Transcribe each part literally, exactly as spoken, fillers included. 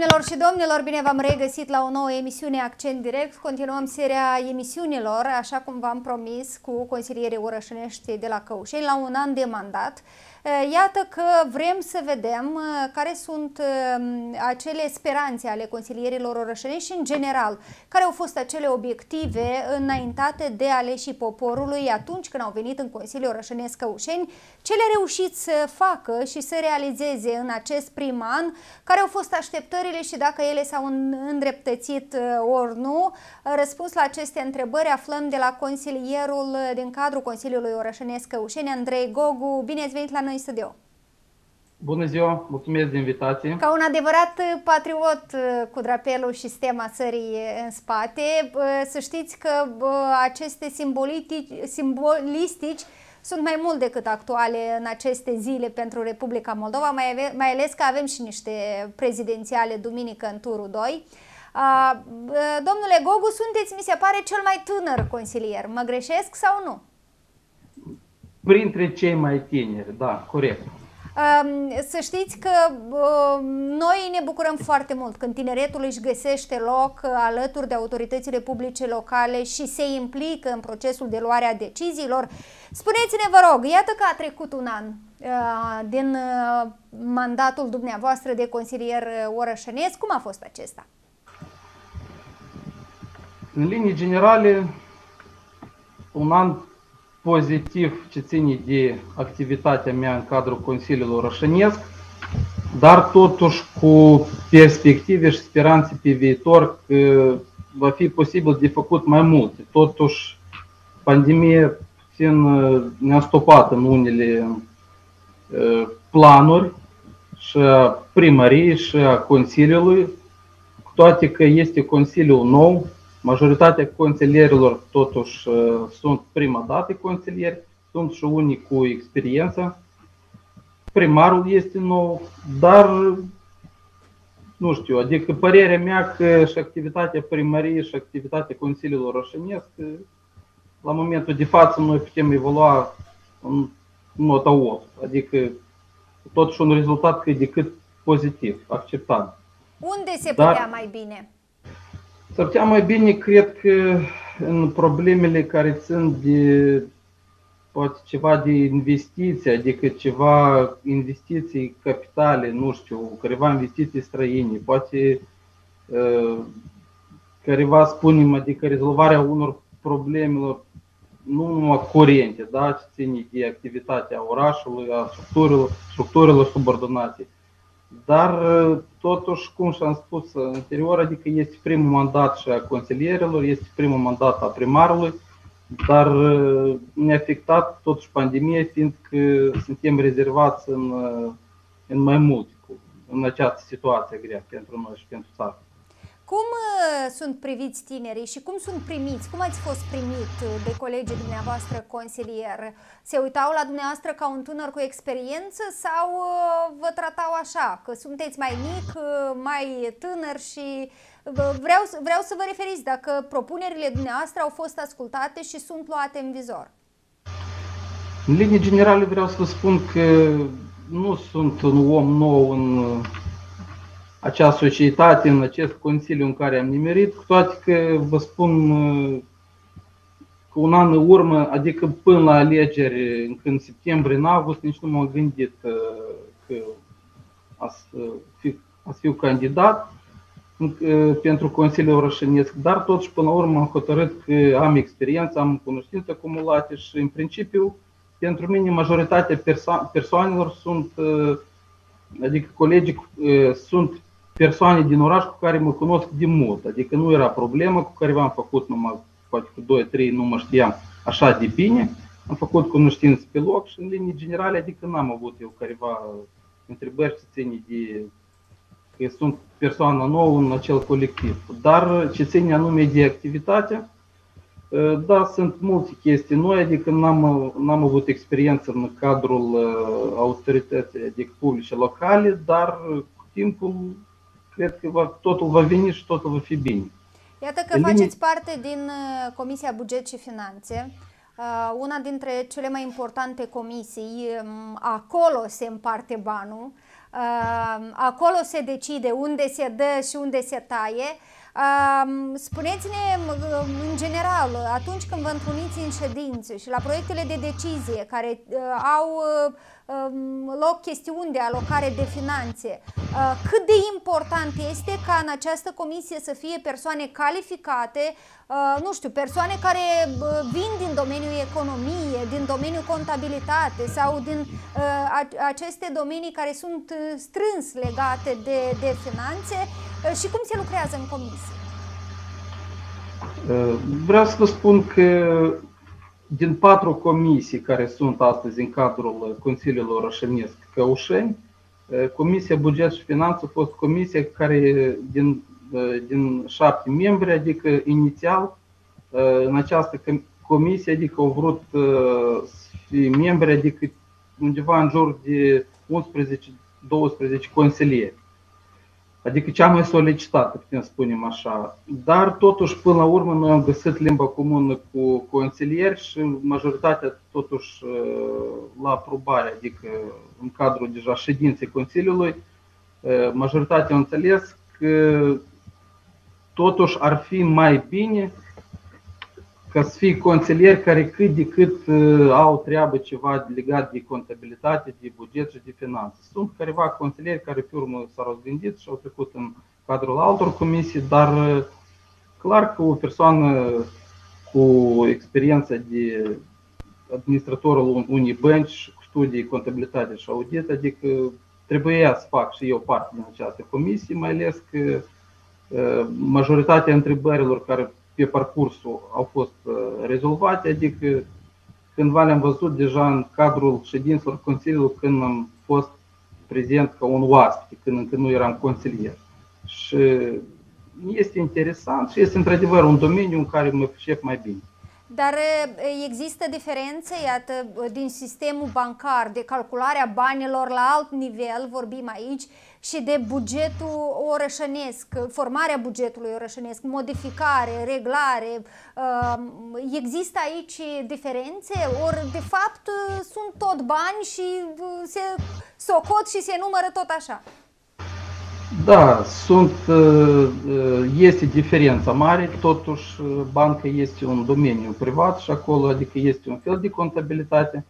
Doamnelor și domnilor, bine v-am regăsit la o nouă emisiune Accent Direct. Continuăm seria emisiunilor, așa cum v-am promis, cu consilierii orășenești de la Căușeni, la un an de mandat. Iată că vrem să vedem care sunt acele speranțe ale consilierilor orășenești și, în general, care au fost acele obiective înaintate de aleșii poporului atunci când au venit în Consiliul Orășenesc Căușeni, ce le reușit să facă și să realizeze în acest prim an, care au fost așteptările și dacă ele s-au îndreptățit ori nu. Răspuns la aceste întrebări aflăm de la consilierul din cadrul Consiliului Orășenesc Căușeni, Andrei Gogu. Bine ați venit la noi în studio! Bună ziua! Mulțumesc de invitație! Ca un adevărat patriot cu drapelul și stema țării în spate, să știți că aceste simbolistici sunt mai mult decât actuale în aceste zile pentru Republica Moldova, mai, ave, mai ales că avem și niște prezidențiale duminică în turul doi. Uh, domnule Gogu, sunteți, mi se pare, cel mai tânăr consilier. Mă greșesc sau nu? Printre cei mai tineri, da, corect. Să știți că noi ne bucurăm foarte mult când tineretul își găsește loc alături de autoritățile publice locale și se implică în procesul de luare a deciziilor. Spuneți-ne, vă rog, iată că a trecut un an din mandatul dumneavoastră de consilier orășenesc. Cum a fost acesta? În linii generale, un an pozitiv ce ține de activitatea mea în cadrul Consiliului Orășenesc, dar totuși cu perspective și speranțe pe viitor că va fi posibil de făcut mai multe. Totuși, pandemia ne-a stopat în unele planuri și a primăriei și a Consiliului, cu toate că este Consiliul nou. Majoritatea consilierilor totuși sunt prima dată consilieri, sunt și unii cu experiență. Primarul este nou, dar nu știu, adică părerea mea că și activitatea primăriei și activitatea Consiliului Orășenesc, la momentul de față noi putem evolua în nota opt, adică totuși un rezultat cât de cât pozitiv, acceptabil. Unde se putea dar, mai bine? S-ar putea mai bine, cred că în problemele care țin de poate ceva de investiții, adică ceva investiții capitale, nu știu, careva investiții străine, poate uh, careva, spunem, adică rezolvarea unor problemelor nu numai curente, da, ce ține de activitatea orașului, a structurilor, structurilor subordonate. Dar totuși, cum și-am spus anterior, adică este primul mandat și a consilierilor, este primul mandat a primarului, dar ne-a afectat totuși pandemia, fiindcă suntem rezervați în, în mai mult în această situație grea pentru noi și pentru țară. Cum sunt priviți tinerii și cum sunt primiți? Cum ați fost primit de colegii dumneavoastră consilier? Se uitau la dumneavoastră ca un tânăr cu experiență sau vă tratau așa, că sunteți mai mic, mai tânăr și vreau, vreau să vă referiți dacă propunerile dumneavoastră au fost ascultate și sunt luate în vizor? În linii generale vreau să vă spun că nu sunt un om nou în acea societate, în acest consiliu în care am nimerit, cu toate că vă spun că un an în urmă, adică până la alegeri, în septembrie, în august, nici nu m-am gândit că ați fi, ați fi candidat pentru Consiliul Orășenesc, dar totuși până la urmă am hotărât că am experiență, am cunoștințe acumulate și în principiu pentru mine majoritatea perso persoanelor sunt, adică colegii sunt persoane din oraș cu care mă cunosc de mult, adică nu era problemă, cu care v-am făcut numai, poate cu doi trei nu mă știam așa de bine, am făcut cunoștință pe loc și în linii generale, adică n-am avut eu careva întrebări ce ține de că sunt persoană nouă în acel colectiv. Dar ce ține anume de activitate, da, sunt multe chestii noi, adică n-am avut experiență în cadrul autorității, adică publice locale, dar cu timpul cred că va, totul va veni și totul va fi bine. Iată că faceți parte din Comisia Buget și Finanțe, una dintre cele mai importante comisii, acolo se împarte banul. Acolo se decide unde se dă și unde se taie. Spuneți-ne, în general, atunci când vă întruniți în ședințe și la proiectele de decizie care au loc chestiuni de alocare de finanțe, cât de important este ca în această comisie să fie persoane calificate, nu știu, persoane care vin din domeniul economie, din domeniul contabilitate sau din aceste domenii care sunt strâns legate de, de finanțe, și cum se lucrează în comisie? Vreau să vă spun că din patru comisii care sunt astăzi în cadrul Consiliului Orășănesc Căușeni, Comisia Buget și Finanțe a fost comisia care din, din șapte membri, adică inițial în această comisie, adică au vrut să fie membri, adică undeva în jur de unsprezece doisprezece consilieri. Adică cea mai solicitată, putem spunem așa. Dar totuși, până la urmă, noi am găsit limba comună cu consilieri și majoritatea totuși la aprobare, adică în cadrul deja ședinței Consiliului, majoritatea a înțeles că totuși ar fi mai bine ca să fie consilieri care cât de cât au treabă ceva legat de contabilitate, de buget și de finanțe. Sunt careva consilieri care pe urmă s-au răzgândit și au trecut în cadrul altor comisii, dar clar că o persoană cu experiență de administratorul unei bănci, cu studii, contabilitate și audit, adică trebuia să fac și eu parte din această comisie, mai ales că majoritatea întrebărilor care pe parcursul au fost rezolvate, adică cândva le-am văzut deja în cadrul ședințelor Consiliului când am fost prezent ca un oaspete, când încă nu eram consilier. Și este interesant și este într-adevăr un domeniu în care mă pricep mai bine. Dar există diferențe, iată, din sistemul bancar, de calcularea banilor la alt nivel, vorbim aici, și de bugetul orășănesc, formarea bugetului orășănesc, modificare, reglare. Există aici diferențe? Ori, de fapt, sunt tot bani și se socot și se numără tot așa? Da, sunt, este diferența mare, totuși banca este un domeniu privat și acolo adică este un fel de contabilitate,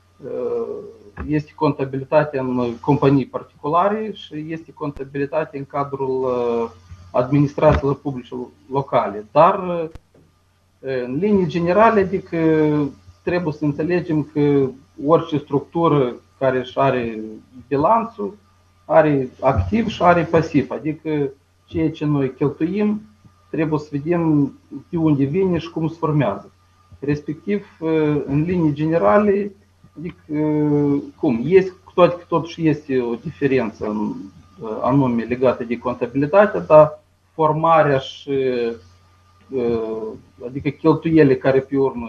este contabilitate în companii particulare și este contabilitate în cadrul administrațiilor publice locale, dar în linii generale adică trebuie să înțelegem că orice structură care își are bilanțul are activ și are pasiv, adică ceea ce noi cheltuim trebuie să vedem de unde vine și cum se formează. Respectiv, în linii generale, adică cum, este, cu toate că totuși este o diferență anume legată de contabilitate, dar formarea și adică cheltuielile care pe urmă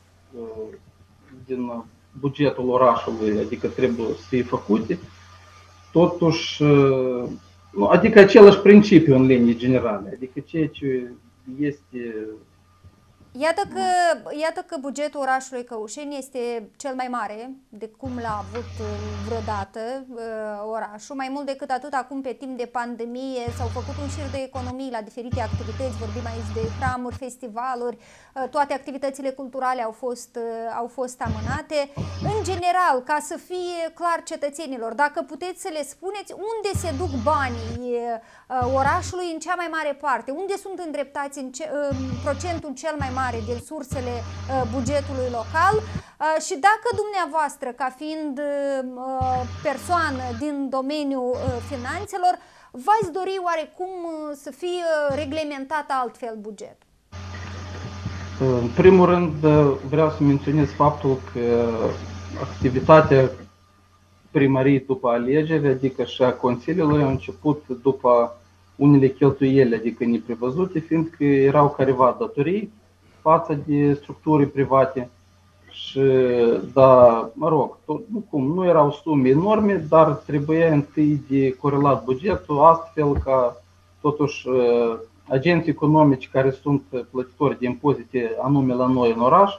din bugetul orașului, adică trebuie să fie făcute, totuși, adică același principiu în linii generale, adică ceea ce este... Iată că, iată că bugetul orașului Căușeni este cel mai mare de cum l-a avut vreodată orașul. Mai mult decât atât, acum pe timp de pandemie s-au făcut un șir de economii la diferite activități, vorbim aici de hramuri, festivaluri, toate activitățile culturale au fost, au fost amânate. În general, ca să fie clar cetățenilor, dacă puteți să le spuneți unde se duc banii orașului în cea mai mare parte, unde sunt îndreptați în, ce, în procentul cel mai mare din sursele bugetului local și dacă dumneavoastră, ca fiind persoană din domeniul finanțelor, v-ați dori oarecum să fie reglementat altfel bugetul? În primul rând vreau să menționez faptul că activitatea primăriei după alegeri, adică și a Consiliului, a început după unele cheltuieli, adică neprevăzute, fiindcă erau careva datorii față de structuri private și, da, mă rog, tot, nu, cum, nu erau sume enorme, dar trebuia întâi de corelat bugetul, astfel ca totuși agenții economici care sunt plătitori de impozite anume la noi în oraș,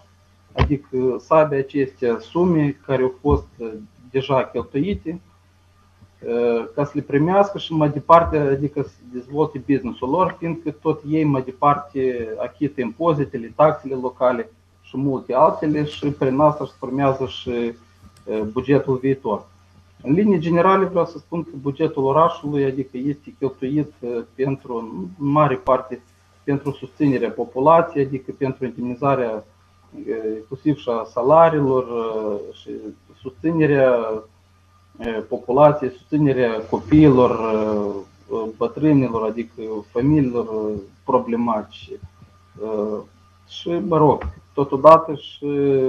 adică să aibă aceste sume care au fost deja cheltuite, ca să le primească și mai departe, adică să dezvolte business-ul lor, fiindcă tot ei mai departe achită impozitele, taxele locale și multe altele și prin asta își formează și bugetul viitor. În linii generale vreau să spun că bugetul orașului adică este cheltuit pentru, în mare parte, pentru susținerea populației, adică pentru indemnizarea inclusiv și a salariilor și susținerea populației, susținerea copiilor, bătrânilor, adică familiilor problematice. Și, mă rog, totodată și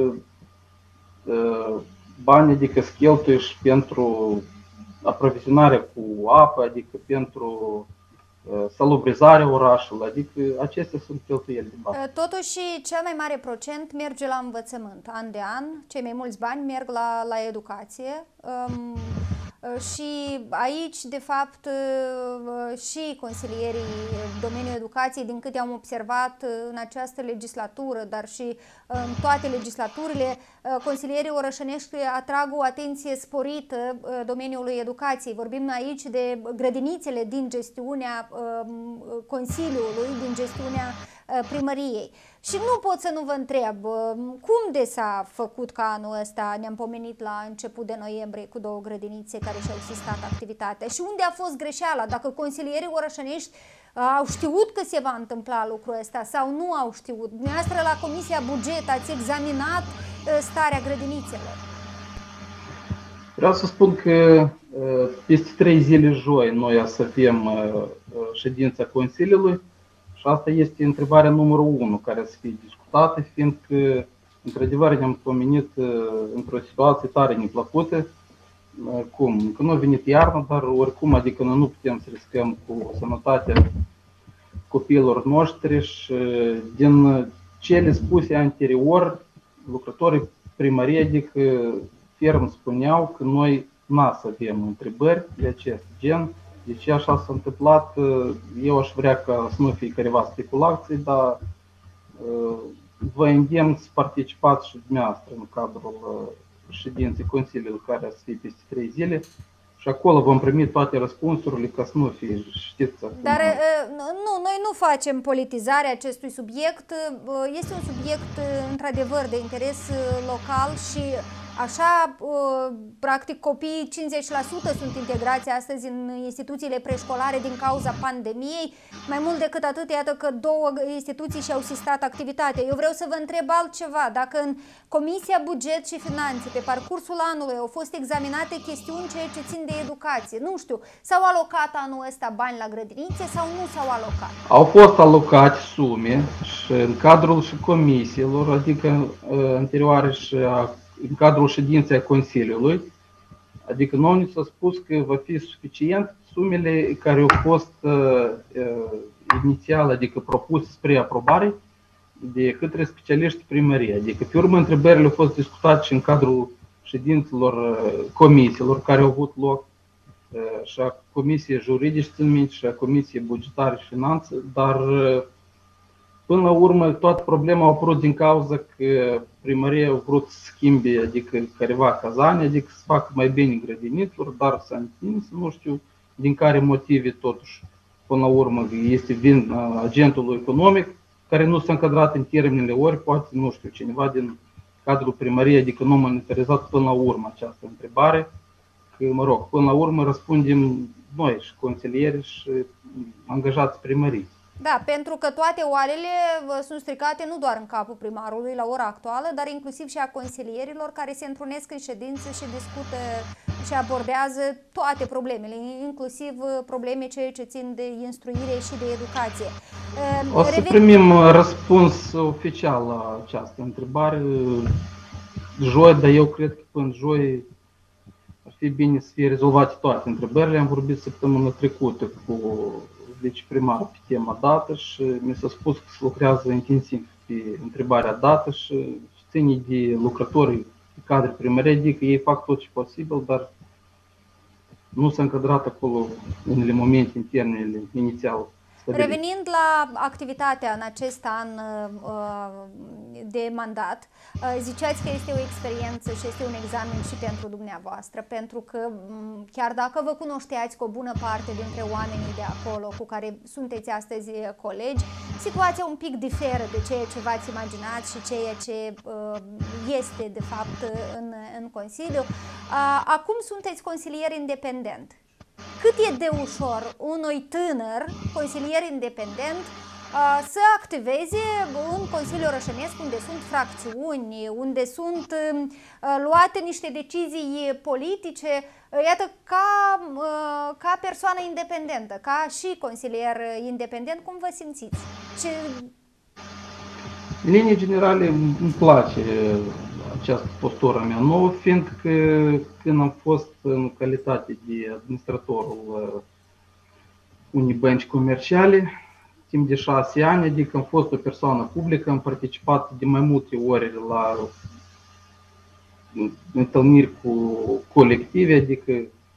bani, adică se cheltuie și pentru aprovizionarea cu apă, adică pentru salubrizarea orașului, adică acestea sunt cheltuieli de bani. Totuși, cel mai mare procent merge la învățământ. An de an, cei mai mulți bani merg la, la educație. Um, și aici, de fapt, și consilierii domeniului educației, din câte am observat în această legislatură, dar și în toate legislaturile, consilierii orășănești atrag o atenție sporită domeniului educației. Vorbim aici de grădinițele din gestiunea Consiliului, din gestiunea primăriei. Și nu pot să nu vă întreb, cum de s-a făcut ca anul ăsta, ne-am pomenit la început de noiembrie cu două grădinițe care și-au sistat activitatea, și unde a fost greșeala, dacă consilierii orășănești au știut că se va întâmpla lucrul ăsta sau nu au știut? Dumneavoastră la Comisia Buget ați examinat starea grădinițelor? Vreau să spun că peste trei zile joi noi o să avem ședința Consiliului. Și asta este întrebarea numărul unu care să fie discutată, fiindcă, într-adevăr, ne-am pomenit într-o situație tare neplăcută. Cum? Că nu a venit iarna, dar oricum, adică noi nu putem să riscăm cu sănătatea copiilor noștri și din cele spuse anterior, lucrătorii primăriei, adică ferm spuneau că noi n-a să avem întrebări de acest gen. De ce așa s-a întâmplat? Eu aș vrea ca să nu fie careva speculații, dar vă îndemn să participați și dumneavoastră în cadrul ședinței Consiliului, care să fie peste trei zile. Și acolo vom primi toate răspunsurile ca să nu fie, știți. Acum. Dar nu, noi nu facem politizarea acestui subiect. Este un subiect într-adevăr de interes local și așa, practic, copiii cincizeci la sută sunt integrați astăzi în instituțiile preșcolare din cauza pandemiei. Mai mult decât atât, iată că două instituții și-au sistat activitatea. Eu vreau să vă întreb altceva. Dacă în Comisia Buget și Finanțe, pe parcursul anului, au fost examinate chestiuni ceea ce țin de educație, nu știu, s-au alocat anul ăsta bani la grădinițe sau nu s-au alocat? Au fost alocate sume și în cadrul și comisiilor, adică anterioare și a în cadrul ședinței Consiliului, adică nouă ni s-a spus că va fi suficient sumele care au fost uh, inițial, adică propuse spre aprobare de către specialiști primărie. Adică pe urmă întrebările au fost discutate și în cadrul ședințelor comisiilor care au avut loc uh, și a Comisiei Juridice, țin minte, și a Comisiei Bugetare și Finanțe, dar uh, până la urmă, toată problema a apărut din cauza că primăria a vrut să schimbe, adică careva cazane, adică să facă mai bine grădinițuri, dar s-a întins, nu știu din care motive totuși, până la urmă, este vin agentul economic, care nu s-a încadrat în termenele, ori poate, nu știu, cineva din cadrul primăriei, adică nu a monitorizat până la urmă această întrebare, că, mă rog, până la urmă răspundem noi și consilieri și angajați primării. Da, pentru că toate oalele sunt stricate nu doar în capul primarului la ora actuală, dar inclusiv și a consilierilor care se întrunesc în ședință și discută și abordează toate problemele, inclusiv probleme ceea ce țin de instruire și de educație. O să Revin... primim răspuns oficial la această întrebare joi, dar eu cred că până joi ar fi bine să fie rezolvate toate întrebările. Am vorbit săptămâna trecută cu viceprimar pe tema dată și mi s-a spus că se lucrează intensiv pe întrebarea dată și ține de lucrătorii de cadre primării, adică ei fac tot ce posibil, dar nu s-a încadrat acolo în unele momente în termenele inițial Revenind la activitatea în acest an de mandat, ziceați că este o experiență și este un examen și pentru dumneavoastră, pentru că chiar dacă vă cunoșteați cu o bună parte dintre oamenii de acolo cu care sunteți astăzi colegi, situația un pic diferă de ceea ce v-ați imaginat și ceea ce este de fapt în, în Consiliu. Acum sunteți consilier independent. Cât e de ușor unui tânăr consilier independent să activeze în Consiliul Orășănesc, unde sunt fracțiuni, unde sunt luate niște decizii politice, iată, ca, ca persoană independentă, ca și consilier independent, cum vă simțiți? Ce... În linii generale îmi place această postură mea nouă, fiindcă când am fost în calitate de administratorul unei bănci comerciale, timp de șase ani, adică am fost o persoană publică, am participat de mai multe ori la întâlniri cu colective, adică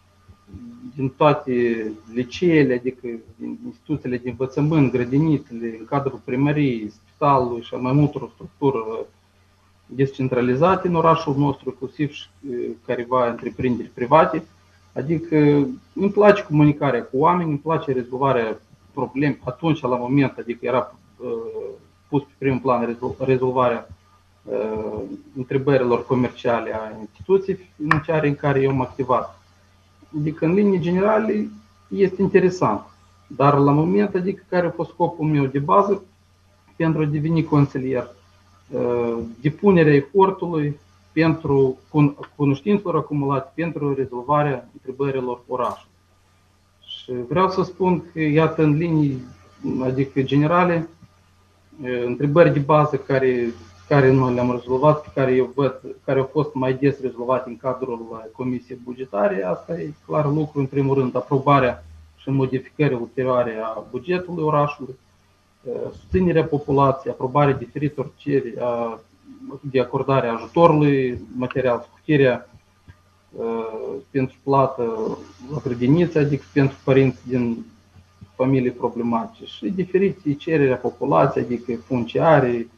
din toate liceele, adică din instituțiile de învățământ, grădinițele, în cadrul primăriei, spitalului și a mai multor structuri descentralizate în orașul nostru, inclusiv și careva întreprinderi private. Adică îmi place comunicarea cu oameni, îmi place rezolvarea probleme atunci, la moment, adică era uh, pus pe primul plan rezolvarea uh, întrebărilor comerciale a instituției financiare în care eu am activat. Adică, în linii generale, este interesant. Dar la moment, adică, care a fost scopul meu de bază pentru a deveni consilier? Uh, depunerea efortului pentru cunoștințelor acumulate pentru rezolvarea întrebărilor orașului. Și vreau să spun că, iată, în linii, adică generale, întrebări de bază care, care noi le-am rezolvat, pe care eu văd, care au fost mai des rezolvate în cadrul Comisiei Bugetare, asta e clar lucru, în primul rând, aprobarea și modificările ulterioare a bugetului orașului, susținerea populației, aprobarea diferitor cereri de acordare a ajutorului material, scutirea pentru plată la grădiniță, adică pentru părinți din familii problematice și diferite cereri a populației, adică funciare,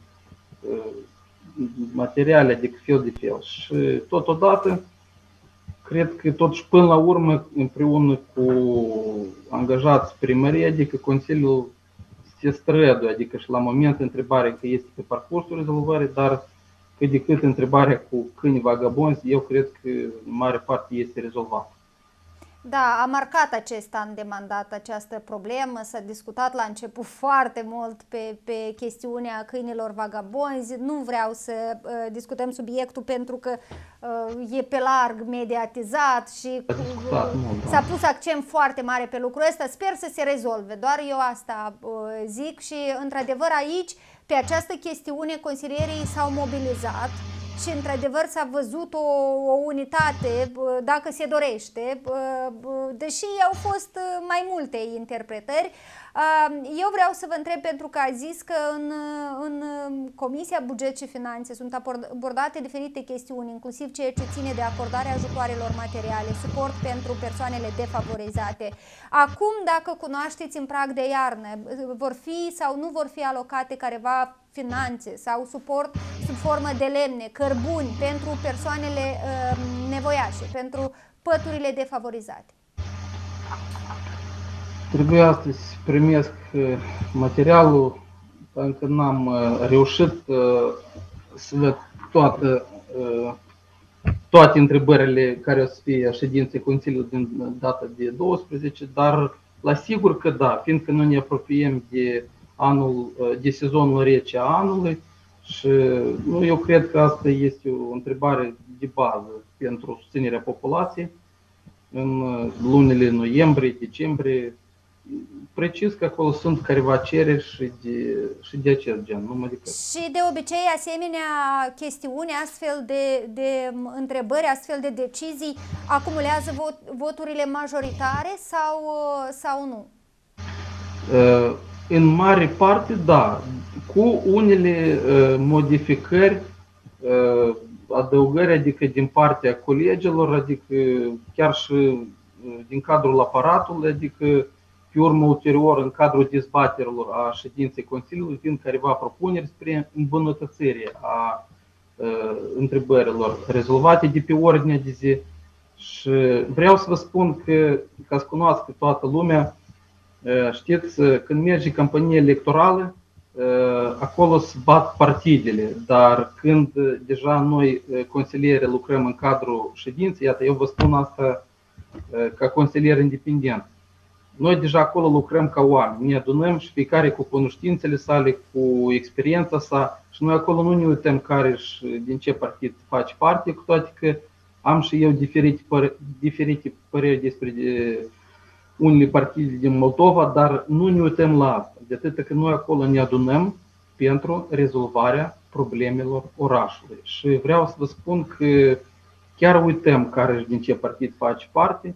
materiale, adică fel de fel. Și totodată, cred că totuși până la urmă, împreună cu angajați primării, adică Consiliul se străduie, adică și la moment întrebarea că este pe parcursul rezolvării, dar cât de cât întrebarea cu câini vagabonzi, eu cred că în mare parte este rezolvată. Da, a marcat acest an de mandat această problemă, s-a discutat la început foarte mult pe, pe chestiunea câinilor vagabonzi. Nu vreau să uh, discutăm subiectul pentru că uh, e pe larg mediatizat și uh, s-a pus accent foarte mare pe lucrul ăsta. Sper să se rezolve, doar eu asta uh, zic și într-adevăr aici, pe această chestiune, consilierii s-au mobilizat. Și într-adevăr s-a văzut o, o unitate, dacă se dorește, deși au fost mai multe interpretări. Eu vreau să vă întreb, pentru că a zis că în, în Comisia Buget și Finanțe sunt abordate diferite chestiuni, inclusiv ceea ce ține de acordarea ajutoarelor materiale, suport pentru persoanele defavorizate. Acum, dacă cunoașteți în prag de iarnă, vor fi sau nu vor fi alocate careva finanțe sau suport sub formă de lemne, cărbuni pentru persoanele uh, nevoiașe, pentru păturile defavorizate? Trebuie astăzi să primesc materialul, pentru că n-am reușit să văd toate, toate întrebările care o să fie ședinței Consiliului din data de douăsprezece, dar la sigur că da, fiindcă noi ne apropiem de anul, de sezonul rece a anului și nu, eu cred că asta este o întrebare de bază pentru susținerea populației în lunile noiembrie, decembrie. Precis că acolo sunt careva cereri și de, și de acest gen. Nu mă și de obicei asemenea chestiuni, astfel de, de întrebări, astfel de decizii acumulează vot, voturile majoritare sau, sau nu? În mare parte da, cu unele modificări, adăugări, adică din partea colegilor, adică chiar și din cadrul aparatului, adică Pe urmă, ulterior, în cadrul dezbaterilor a ședinței Consiliului, vin careva propuneri spre îmbunătățire a uh, întrebărilor rezolvate de pe ordinea de zi. Și vreau să vă spun că, ca să cunoască toată lumea, uh, știți, când merge campanie electorală, uh, acolo se bat partidele, dar când deja noi, consilieri, lucrăm în cadrul ședinței, iată, eu vă spun asta uh, ca consilier independent. Noi deja acolo lucrăm ca oameni, ne adunăm și fiecare cu cunoștințele sale, cu experiența sa și noi acolo nu ne uităm care și din ce partid face parte, cu toate că am și eu diferite, păr- diferite păreri despre de unele partide din Moldova, dar nu ne uităm la asta, de atât că noi acolo ne adunăm pentru rezolvarea problemelor orașului. Și vreau să vă spun că chiar uităm care și din ce partid face parte,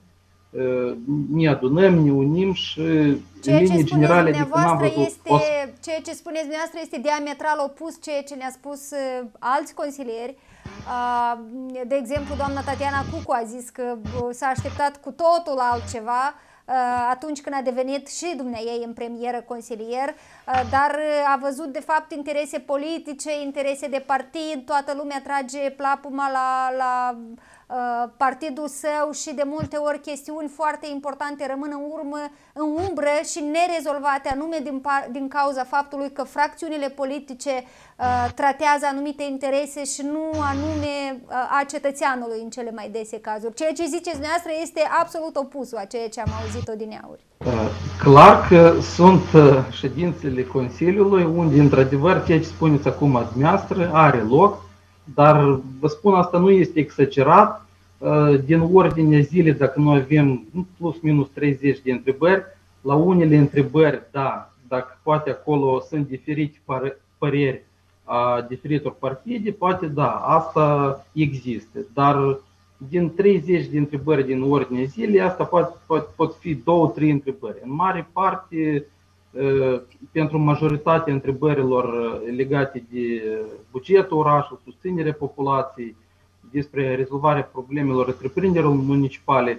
ne adunăm, ne unim și ceea în linii generale dumneavoastră este, o... ceea ce spuneți dumneavoastră este diametral opus ceea ce ne-a spus uh, alți consilieri. Uh, de exemplu, doamna Tatiana Cucu a zis că uh, s-a așteptat cu totul altceva uh, atunci când a devenit și dumneaei în premieră consilier, uh, dar uh, a văzut de fapt interese politice, interese de partid, toată lumea trage plapuma la... la partidul său și de multe ori chestiuni foarte importante rămân în urmă, în umbră și nerezolvate, anume din, din cauza faptului că fracțiunile politice uh, tratează anumite interese și nu anume uh, a cetățeanului în cele mai dese cazuri. Ceea ce ziceți dumneavoastră este absolut opusul a ceea ce am auzit odineauri. Clar că sunt ședințele Consiliului unde, într-adevăr, ceea ce spuneți acum dumneavoastră are loc. Dar vă spun, asta nu este exagerat. Din ordinea zilei, dacă noi avem plus minus treizeci de întrebări, la unele întrebări, da, dacă poate acolo sunt diferite păreri a diferitor partide, poate da, asta există. Dar din treizeci de întrebări din ordinea zilei, asta poate, poate, pot fi două, trei întrebări. În mare parte, pentru majoritatea întrebărilor legate de bugetul orașului, susținerea populației, despre rezolvarea problemelor întreprinderilor municipale,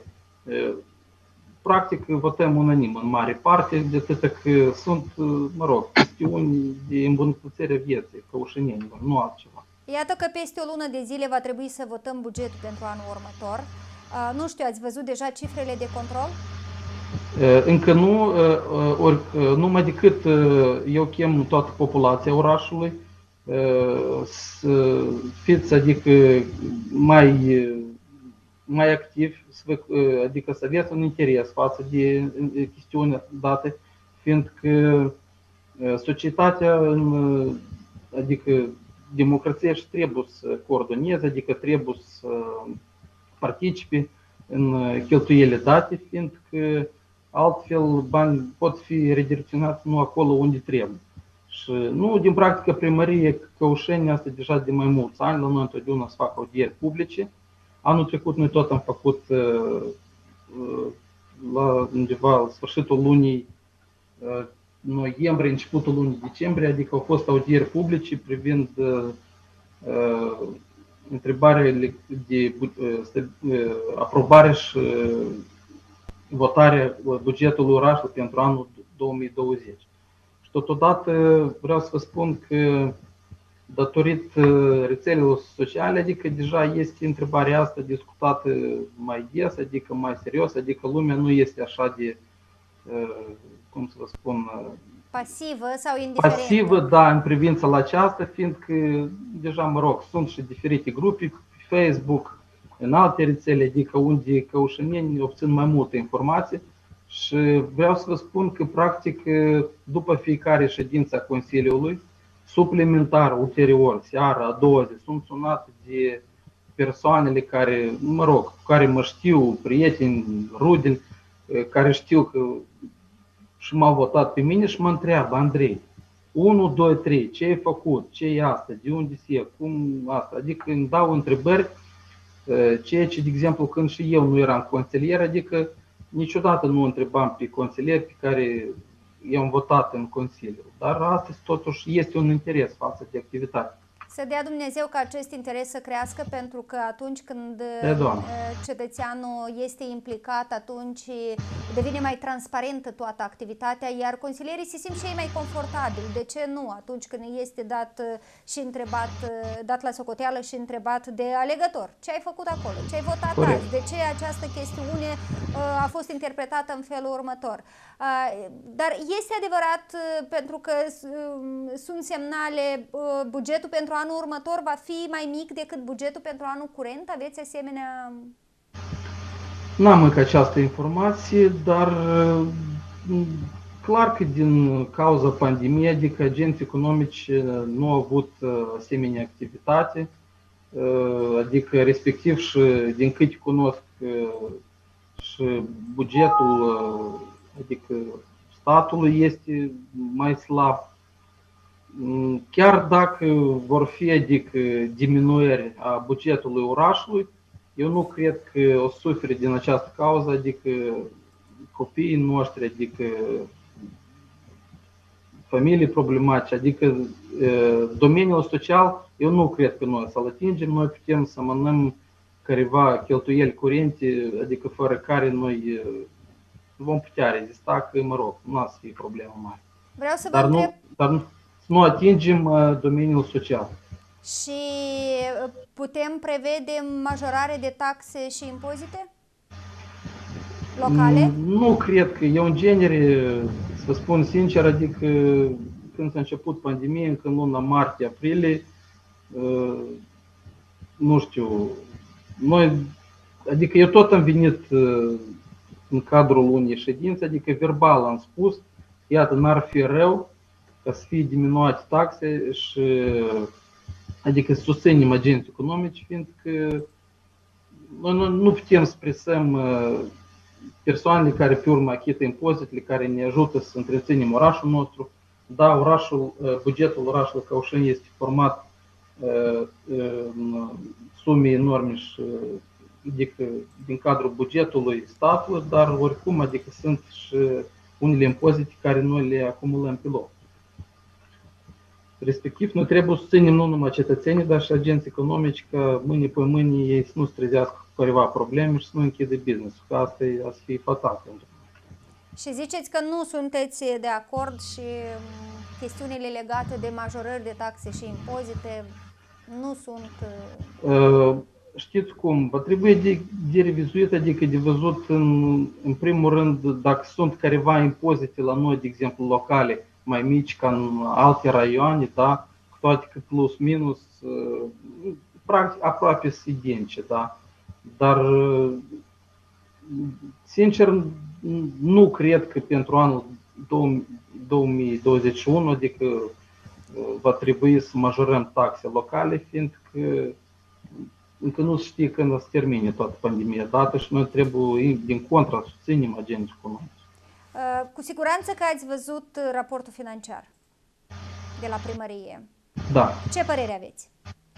practic votăm unanim în mare parte, de atât că sunt, mă rog, chestiuni de îmbunătățire a vieții căușănenilor, nu altceva. Iată că peste o lună de zile va trebui să votăm bugetul pentru anul următor. Nu știu, ați văzut deja cifrele de control? Încă nu, ori, numai decât eu chem toată populația orașului să fiți, adică mai, mai activi, adică să aveți un interes față de chestiuni date, fiindcă societatea, adică democrația și trebuie să coordoneze, adică trebuie să participe în cheltuielile date, fiindcă altfel bani pot fi redirecționați nu acolo unde trebuie. Și nu, din practică primărie Căușeni, asta deja de mai mulți ani, la noi întotdeauna se fac audieri publice. Anul trecut noi tot am făcut la undeva la sfârșitul lunii noiembrie, începutul lunii decembrie, adică au fost audieri publice privind întrebarea de aprobare și votarea bugetului orașului pentru anul două mii douăzeci. Și totodată vreau să vă spun că datorită rețelelor sociale, adică deja este întrebarea asta discutată mai des, adică mai serios, adică lumea nu este așa de, cum să vă spun, pasivă sau indiferentă. Pasivă, da, în privința la aceasta, fiindcă deja, mă rog, sunt și diferite grupe pe Facebook, în alte rețele, adică unde căușănenii obțin mai multe informații. Și vreau să vă spun că, practic, după fiecare ședință a Consiliului, suplimentar, ulterior, seara, a doua zi, sunt sunate de persoanele care, mă rog, care mă știu, prieteni, rudeni, care știu că și m-au votat pe mine și mă întreabă: Andrei, unu, doi, trei, ce ai făcut, ce e asta, de unde se, cum asta, adică îmi dau întrebări, ceea ce, de exemplu, când și eu nu eram consilier, adică niciodată nu întrebam pe consilieri pe care i-am votat în Consiliu, dar astăzi totuși este un interes față de activitate. Să dea Dumnezeu ca acest interes să crească, pentru că atunci când cetățeanul este implicat, atunci devine mai transparentă toată activitatea, iar consilierii se simt și ei mai confortabili. De ce nu? Atunci când este dat și întrebat, dat la socoteală și întrebat de alegător. Ce ai făcut acolo? Ce ai votat Corect. azi? De ce această chestiune a fost interpretată în felul următor? Dar este adevărat, pentru că sunt semnale, bugetul pentru anul următor va fi mai mic decât bugetul pentru anul curent? Aveți asemenea? N-am încă această informație, dar clar că din cauza pandemiei, adică agenții economici nu au avut asemenea activitate, adică respectiv și din câte cunosc și bugetul, adică statului este mai slab. Chiar dacă vor fi, adică, diminuări a bugetului orașului, eu nu cred că o suferi din această cauză, adică copiii noștri, adică familii problematice, adică domeniul social, eu nu cred că noi să-l atingem, noi putem să amânăm careva cheltuieli curente, adică fără care noi vom putea rezista, că, mă rog, nu o să fie problemă mare. Vreau să vă dar întreb... nu, dar nu, nu atingem domeniul social. Și putem prevede majorare de taxe și impozite locale? Nu cred că, eu în genere, să vă spun sincer, adică când s-a început pandemia, încă în luna martie-aprilie, nu știu, noi, adică eu tot am venit în cadrul unei ședințe, adică verbal am spus, iată, n-ar fi rău ca să fie diminuate taxe și, adică să susținem agenții economici, fiindcă noi nu, nu putem să presăm persoanele care pe urmă achită impozitele, care ne ajută să întreținem orașul nostru. Da, orașul, bugetul orașului Căușeni este format în sume enorme și, adică din cadrul bugetului statului, dar oricum, adică sunt și unele impozite care noi le acumulăm pe loc. Respectiv, noi trebuie să susținem nu numai cetățenii, dar și agenții economici, că mâine pe mâine ei să nu se trezească cu careva probleme și să nu închide business-ul, că asta e, a să fie fatal pentru noi. Și ziceți că nu sunteți de acord și chestiunile legate de majorări de taxe și impozite nu sunt... Uh, știți cum, va trebui de, de revizuit, adică de văzut în, în primul rând dacă sunt careva impozite la noi, de exemplu, locale, mai mici ca în alte raioane, da, cu toate că plus minus, practic aproape sunt identice, da. Dar sincer nu cred că pentru anul două mii douăzeci și unu, adică va trebui să majorăm taxe locale, fiindcă încă nu se știe când o să termine toată pandemia dată și noi trebuie din contra să susținem agenții economici. Cu siguranță că ați văzut raportul financiar de la primărie. Da. Ce părere aveți?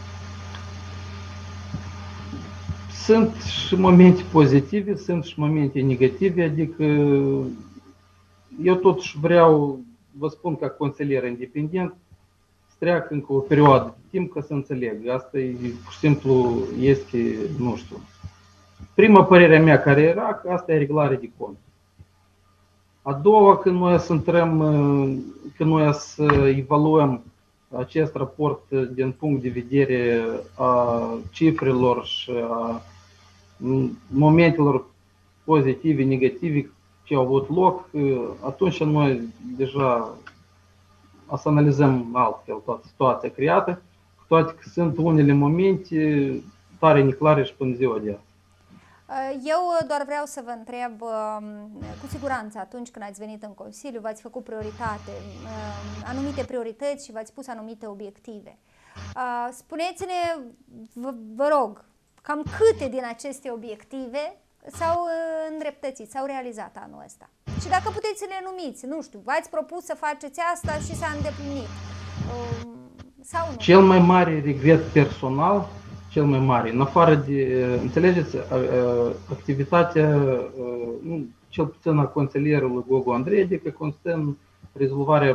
Sunt și momente pozitive, sunt și momente negative, adică eu totuși vreau, vă spun ca consilier independent, să treacă încă o perioadă de timp ca să înțeleg. Asta e, pur și simplu este, nu știu, prima părere mea care era că asta e reglare de cont. A doua, când noi să intrăm, când noi să evaluăm acest raport din punct de vedere a cifrelor și a momentelor pozitive, negative ce au avut loc, atunci noi deja o să analizăm altfel toată situația creată, cu toate că sunt unele momente tare neclare și până ziua de azi. Eu doar vreau să vă întreb, cu siguranță atunci când ați venit în Consiliu v-ați făcut prioritate, anumite priorități și v-ați pus anumite obiective. Spuneți-ne, vă, vă rog, cam câte din aceste obiective s-au îndreptățit, s-au realizat anul ăsta? Și dacă puteți să le numiți, nu știu, v-ați propus să faceți asta și s-a îndeplinit sau nu? Cel mai mare regret personal, cel mai mare, în afară de, înțelegeți, activitatea, cel puțin a consilierului Gogu Andrei, adică constă în rezolvarea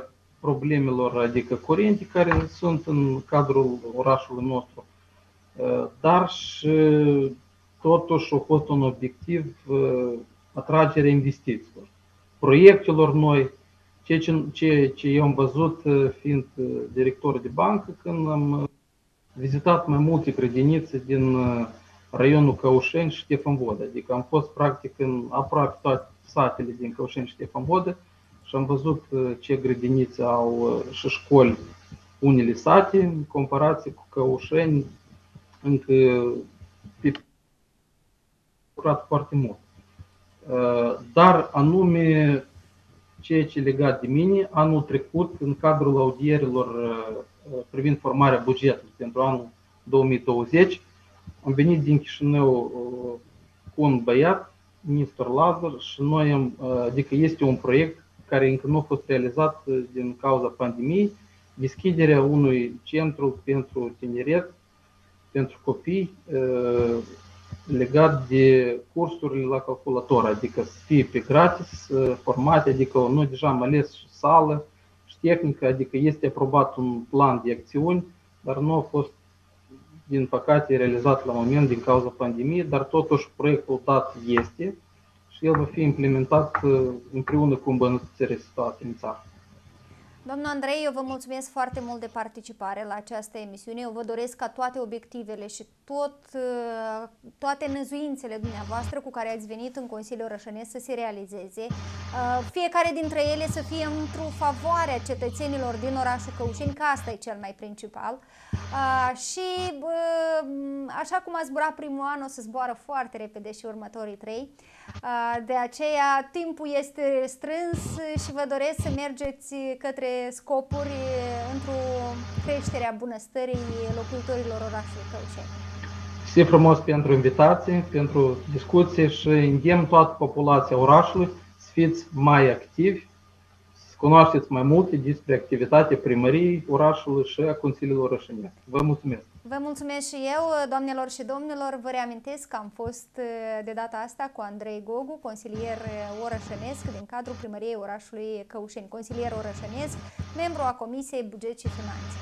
problemelor, adică curente care sunt în cadrul orașului nostru, dar și totuși a fost un obiectiv atragerea investițiilor, proiectelor noi, ceea ce, ce, ce eu am văzut fiind director de bancă când am vizitat mai multe grădinițe din raionul Căușeni și Ștefan Vodă, adică am fost practic în aproape toate satele din Căușeni și Ștefan Vodă și am văzut ce grădinițe au și școli unele sate în comparație cu Căușeni, încă pe lucrat foarte mult. Dar anume ceea ce legat de mine, anul trecut, în cadrul audierilor privind formarea bugetului pentru anul două mii douăzeci, am venit din Chișinău cu un băiat, Nistor Lazar, și noi am, adică este un proiect care încă nu a fost realizat din cauza pandemiei, deschiderea unui centru pentru tineret, pentru copii, legat de cursurile la calculator, adică să fie pe gratis formate, adică noi deja am ales și sală și tehnică, adică este aprobat un plan de acțiuni, dar nu a fost, din păcate, realizat la moment din cauza pandemiei, dar totuși proiectul dat este și el va fi implementat împreună cu îmbunătățirea situației în țară. Domnul Andrei, eu vă mulțumesc foarte mult de participare la această emisiune. Eu vă doresc ca toate obiectivele și tot, toate năzuințele dumneavoastră cu care ați venit în Consiliul Orășănesc să se realizeze. Fiecare dintre ele să fie într-o favoare a cetățenilor din orașul Căușeni, că asta e cel mai principal. Și așa cum a zburat primul an, o să zboară foarte repede și următorii trei. De aceea timpul este strâns și vă doresc să mergeți către scopuri într-o creștere a bunăstării locuitorilor orașului Căușeni. Mersi frumos pentru invitație, pentru discuție și îndemn toată populația orașului să fiți mai activi, să cunoașteți mai multe despre activitatea primăriei orașului și a Consiliului Orășănesc. Vă mulțumesc! Vă mulțumesc și eu, doamnelor și domnilor. Vă reamintesc că am fost de data asta cu Andrei Gogu, consilier orășănesc din cadrul primăriei orașului Căușeni, consilier orășănesc, membru a Comisiei Buget și Finanțe.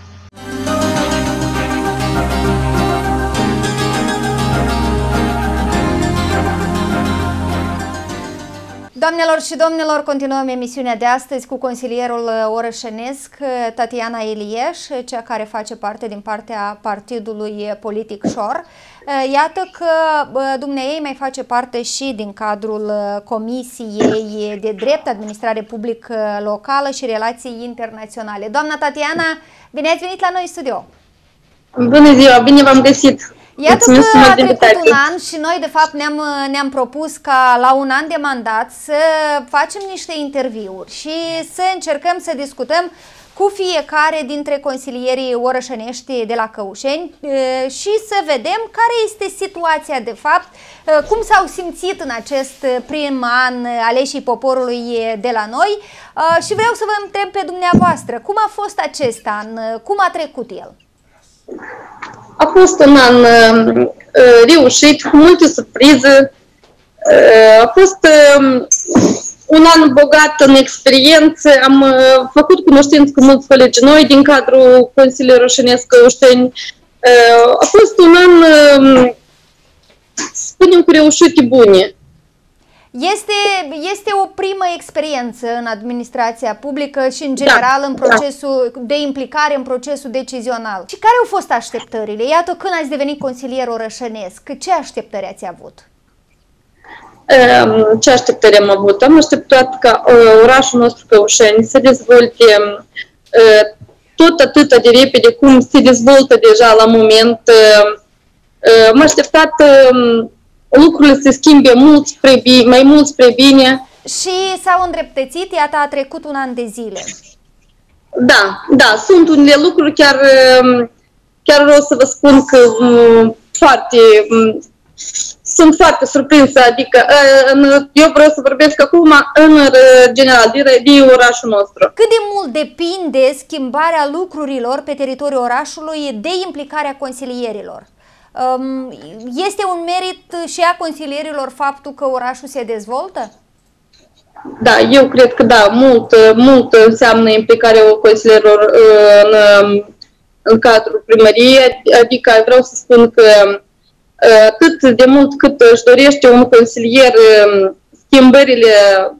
Doamnelor și domnilor, continuăm emisiunea de astăzi cu consilierul orășănesc Tatiana Elieș, cea care face parte din partea partidului politic Șor. Iată că dumneaei mai face parte și din cadrul Comisiei de Drept, Administrare Public Locală și Relații Internaționale. Doamna Tatiana, bine ați venit la noi în studio! Bună ziua, bine v-am găsit! Iată că a trecut un an și noi de fapt ne-am ne-am propus ca la un an de mandat să facem niște interviuri și să încercăm să discutăm cu fiecare dintre consilierii orășănești de la Căușeni și să vedem care este situația de fapt, cum s-au simțit în acest prim an aleșii poporului de la noi și vreau să vă întreb pe dumneavoastră, cum a fost acest an, cum a trecut el? A fost un an uh, reușit, cu multe surprize. Uh, a fost uh, un an bogat în experiență. Am uh, făcut cunoștință cu mulți colegi noi din cadrul Consiliului Orășănesc Căușeni. Uh, a fost un an, uh, spunem, cu reușite bune. Este, este o primă experiență în administrația publică și în general da, în procesul da. de implicare în procesul decizional. Și care au fost așteptările? Iată, când ați devenit consilier orășănesc, ce așteptări ați avut? Ce așteptări am avut? Am așteptat ca orașul nostru Căușeni să dezvolte tot atât de repede cum se dezvoltă deja la moment. Am așteptat lucrurile se schimbe mult spre bine, mai mult spre bine. Și s-au îndreptățit, iată, a trecut un an de zile. Da, da, sunt unele lucruri, chiar, chiar vreau să vă spun că foarte, sunt foarte surprinsă, adică eu vreau să vorbesc acum în general de, de orașul nostru. Cât de mult depinde schimbarea lucrurilor pe teritoriul orașului de implicarea consilierilor? Este un merit și a consilierilor faptul că orașul se dezvoltă? Da, eu cred că da, mult, mult înseamnă implicarea consilierilor în, în cadrul primăriei, adică vreau să spun că atât de mult cât își dorește un consilier schimbările,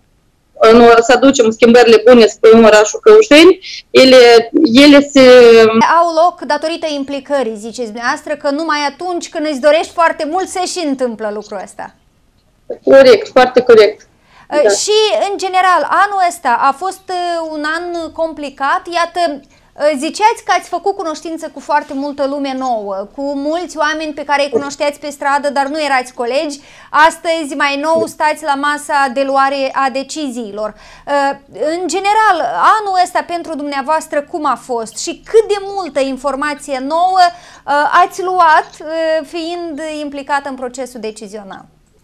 să aducem schimbările bune spre orașul Căușeni, ele, ele se... Au loc datorită implicării, ziceți dumneavoastră, că numai atunci când îți dorești foarte mult se și întâmplă lucrul ăsta. Corect, foarte corect. Da. Și, în general, anul ăsta a fost un an complicat. Iată, ziceați că ați făcut cunoștință cu foarte multă lume nouă, cu mulți oameni pe care îi cunoșteați pe stradă, dar nu erați colegi. Astăzi, mai nou, stați la masa de luare a deciziilor. În general, anul ăsta pentru dumneavoastră cum a fost și cât de multă informație nouă ați luat fiind implicată în procesul decizional?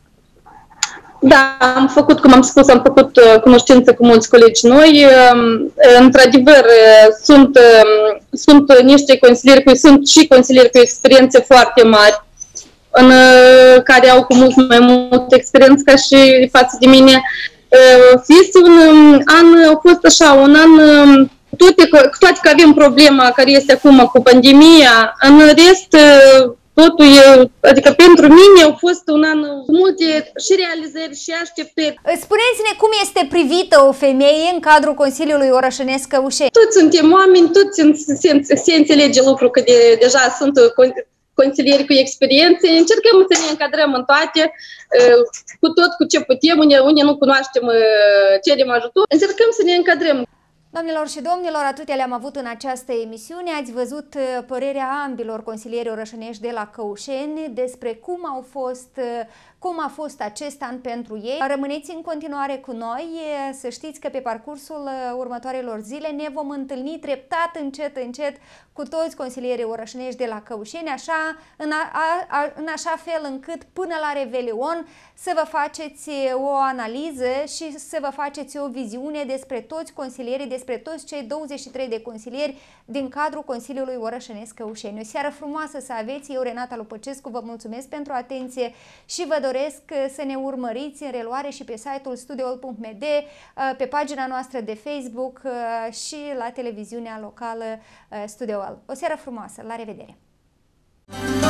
Da, am făcut, cum am spus, am făcut uh, cunoștință cu mulți colegi noi. Uh, Într-adevăr, uh, sunt, uh, sunt niște consilieri, cu, sunt și consilieri cu experiențe foarte mari, în, uh, care au cu mult mai multă experiență ca și față de mine. Uh, este un um, an, a fost așa, un an, um, toate, toate că avem problema care este acum cu pandemia, în rest, uh, totul e, adică pentru mine a fost un an cu multe și realizări și așteptări. Spuneți-ne cum este privită o femeie în cadrul Consiliului Orășănesc Căușeni? Toți suntem oameni, toți se, se înțelege lucrul că de, deja sunt consilieri cu experiențe. Încercăm să ne încadrăm în toate, cu tot cu ce putem, unde, unde nu cunoaștem, cerem ajutor. Încercăm să ne încadrăm. Doamnelor și domnilor, atâtea le-am avut în această emisiune. Ați văzut părerea ambilor consilieri orășănești de la Căușeni despre cum au fost, cum a fost acest an pentru ei. Rămâneți în continuare cu noi, să știți că pe parcursul următoarelor zile ne vom întâlni treptat, încet, încet, cu toți consilierii orășănești de la Căușeni, așa, în, a, a, în așa fel încât până la Revelion să vă faceți o analiză și să vă faceți o viziune despre toți consilierii, despre toți cei douăzeci și trei de consilieri din cadrul Consiliului Orășănesc Căușeni. O seară frumoasă să aveți. Eu, Renata Lupăcescu, vă mulțumesc pentru atenție și vă doresc să ne urmăriți în reluare și pe site-ul studiol punct m d, pe pagina noastră de Facebook și la televiziunea locală Studiol. O seară frumoasă. La revedere!